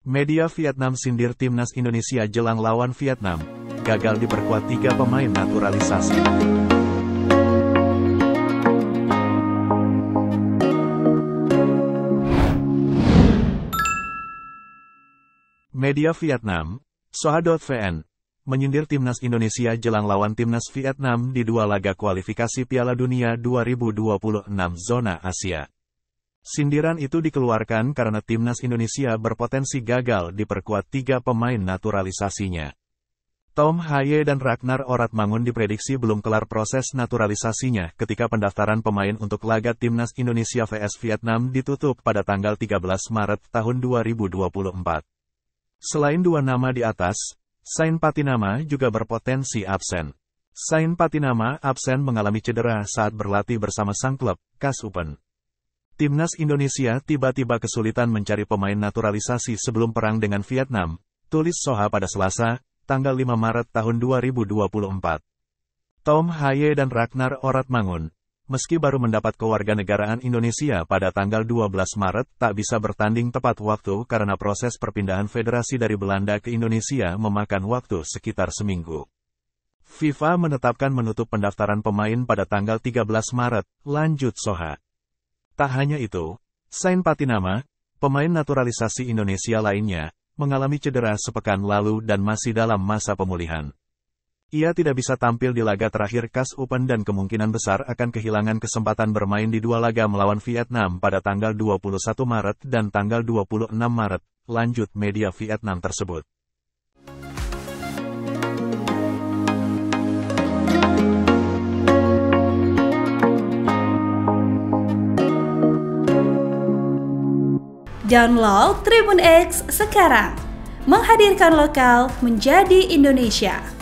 Media Vietnam sindir timnas Indonesia jelang lawan Vietnam, gagal diperkuat 3 pemain naturalisasi. Media Vietnam, Soha.vn, menyindir timnas Indonesia jelang lawan timnas Vietnam di 2 laga kualifikasi Piala Dunia 2026 zona Asia. Sindiran itu dikeluarkan karena timnas Indonesia berpotensi gagal diperkuat 3 pemain naturalisasinya. Tom Haye dan Ragnar Oratmangun diprediksi belum kelar proses naturalisasinya ketika pendaftaran pemain untuk laga timnas Indonesia vs Vietnam ditutup pada tanggal 13 Maret tahun 2024. Selain 2 nama di atas, Sain Patinama juga berpotensi absen. Sain Patinama absen mengalami cedera saat berlatih bersama sang klub, KAS Open. Timnas Indonesia tiba-tiba kesulitan mencari pemain naturalisasi sebelum perang dengan Vietnam, tulis Soha pada Selasa, tanggal 5 Maret tahun 2024. Tom Haye dan Ragnar Oratmangun, meski baru mendapat kewarganegaraan Indonesia pada tanggal 12 Maret, tak bisa bertanding tepat waktu karena proses perpindahan federasi dari Belanda ke Indonesia memakan waktu sekitar seminggu. FIFA menetapkan menutup pendaftaran pemain pada tanggal 13 Maret, lanjut Soha. Tak hanya itu, Sain Patinama, pemain naturalisasi Indonesia lainnya, mengalami cedera sepekan lalu dan masih dalam masa pemulihan. Ia tidak bisa tampil di laga terakhir KAS Open dan kemungkinan besar akan kehilangan kesempatan bermain di 2 laga melawan Vietnam pada tanggal 21 Maret dan tanggal 26 Maret, lanjut media Vietnam tersebut. Download Tribun X sekarang, menghadirkan lokal menjadi Indonesia.